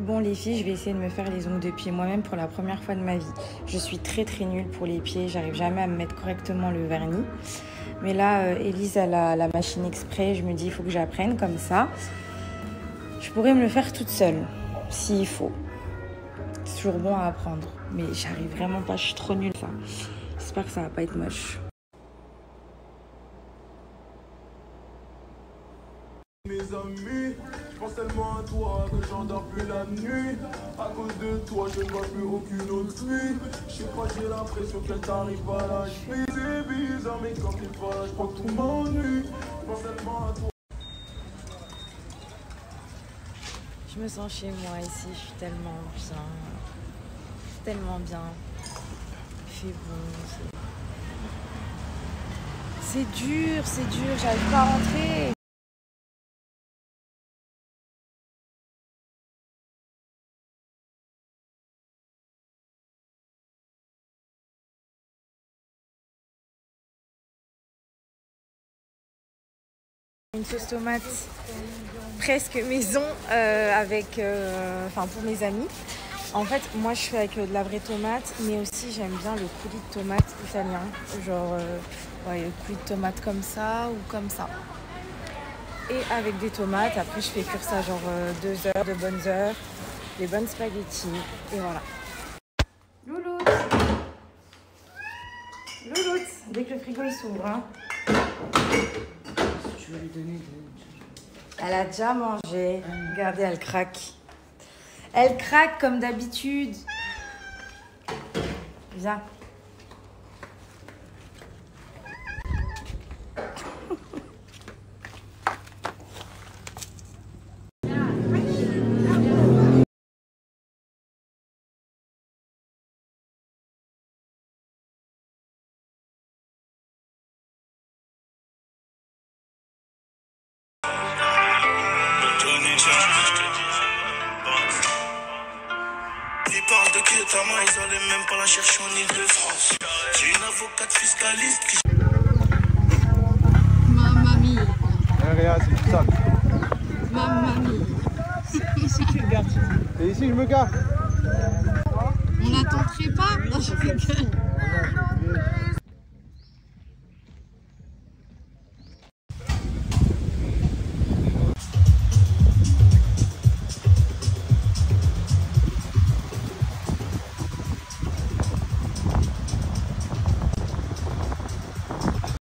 Bon les filles, je vais essayer de me faire les ongles de pied moi-même pour la première fois de ma vie. Je suis très nulle pour les pieds, j'arrive jamais à me mettre correctement le vernis. Mais là, Elise a la machine exprès, je me dis il faut que j'apprenne comme ça. Je pourrais me le faire toute seule, s'il faut. C'est toujours bon à apprendre, mais j'arrive vraiment pas, je suis trop nulle ça. J'espère que ça va pas être moche. Mes amis, je pense tellement à toi que j'endors plus la nuit. À cause de toi, je ne vois plus aucune autre nuit. Je sais pas, j'ai l'impression qu'elle t'arrive à la cheville. C'est bizarre, mais quand t'es pas là, je crois que tout m'ennuie. Je pense tellement à toi. Je me sens chez moi ici, je suis tellement bien. Tellement bien. Il fait bon. C'est dur, j'arrive pas à rentrer. Une sauce tomate presque maison pour mes amis. En fait, moi je fais avec de la vraie tomate, mais aussi j'aime bien le coulis de tomate italien. Genre le coulis de tomate comme ça ou comme ça. Et avec des tomates, après je fais cuire ça genre 2 heures, de bonnes heures, des bonnes spaghettis. Et voilà. Louloute, dès que le frigo il s'ouvre. Hein. Je vais lui donner de... Elle a déjà mangé. Regardez, elle craque. Elle craque comme d'habitude. Viens. Ils parlent de Ketama, ils allaient même pas la chercher en Ile-de-France. J'ai une avocate fiscaliste qui... Mamma mia. Réa, c'est tout ça. Mamma mia. C'est ici que tu regardes. Et ici, je me gare. On n'attendrait pas. Non, je rigole.